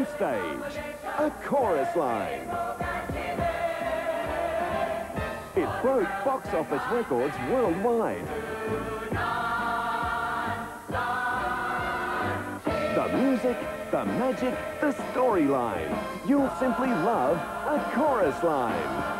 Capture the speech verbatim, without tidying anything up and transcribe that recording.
main stage, A Chorus Line. It broke box office records worldwide. The music, the magic, the storyline. You'll simply love A Chorus Line.